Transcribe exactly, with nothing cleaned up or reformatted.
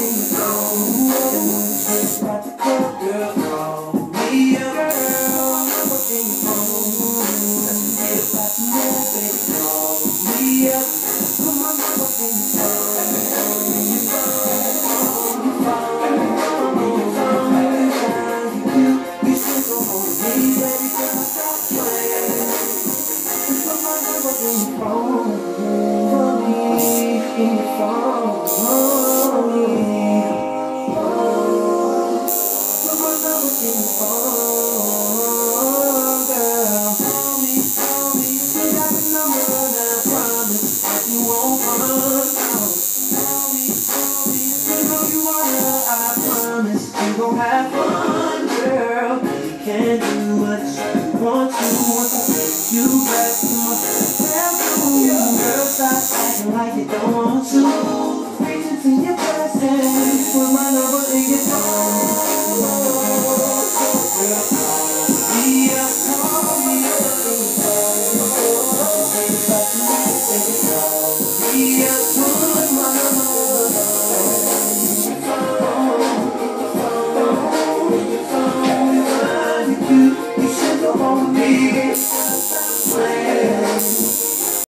Have fun, girl. You can do what you want to. Once I take you back to my bedroom, girl, stop acting like you don't want to. Reach into your presence, put my number in your phone. Girl, call me up, call me up, think about you, baby, call me up, put my number in your phone. You should go on me.